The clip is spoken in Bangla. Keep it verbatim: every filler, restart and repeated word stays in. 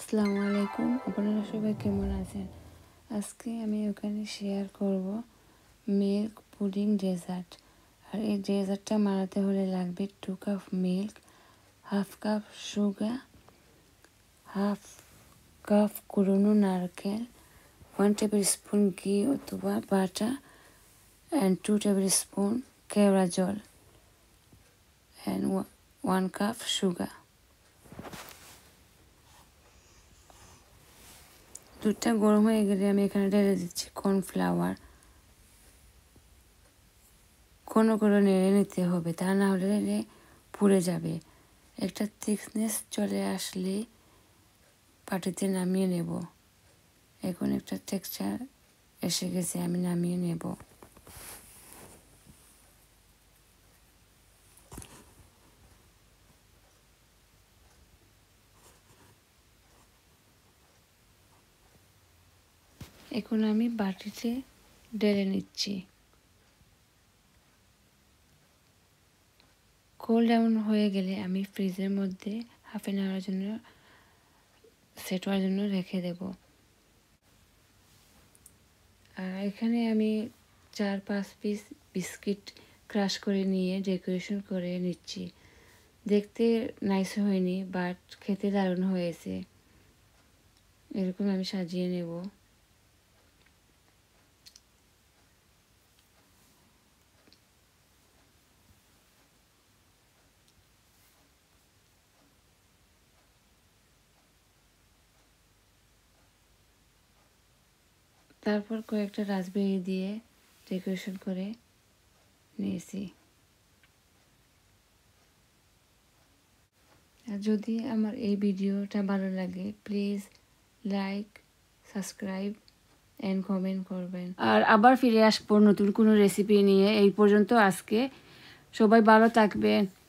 আসসালামু আলাইকুম, আপনারা সবাই কেমন আছেন? আজকে আমি ওখানে শেয়ার করব মিল্ক পুডিং ডেজার্ট। আর এই ডেজার্টটা বানাতে হলে লাগবে two cup milk, half cup sugar, half cup কুড়ানো নারকেল, ওয়ান টেবিল স্পুন ঘি অথবা butter and two tablespoon কেওড়া জল অ্যান্ড ওয়ান কাপ সুগার। দুধটা গরম হয়ে গেলে আমি এখানে ঢেলে দিচ্ছি কর্নফ্লাওয়ার। কোনো করে নেড়ে নিতে হবে, তা না হলে পুড়ে যাবে। একটা থিকনেস চলে আসলে পাটিতে নামিয়ে নেব। এখন একটা টেক্সচার এসে গেছে, আমি নামিয়ে নেব। এখন আমি বাটিতে ঢেলে নিচ্ছি। কোল্ড ডাউন হয়ে গেলে আমি ফ্রিজের মধ্যে হাফ অ্যান আওয়ারের জন্য সেট হওয়ার জন্য রেখে দেব। আর এখানে আমি চার পাঁচ পিস বিস্কিট ক্রাশ করে নিয়ে ডেকোরেশন করে নিচ্ছি। দেখতে নাইস হয়নি, বাট খেতে দারুণ হয়েছে। এরকম আমি সাজিয়ে নেব। তারপর কয়েকটা রাসবেরি দিয়ে ডেকোরেশন করে নিয়েছি। আর যদি আমার এই ভিডিওটা ভালো লাগে please like, subscribe and comment করবেন। আর আবার ফিরে আসবো নতুন কোনো রেসিপি নিয়ে। এই পর্যন্ত আজকে সবাই ভালো থাকবেন।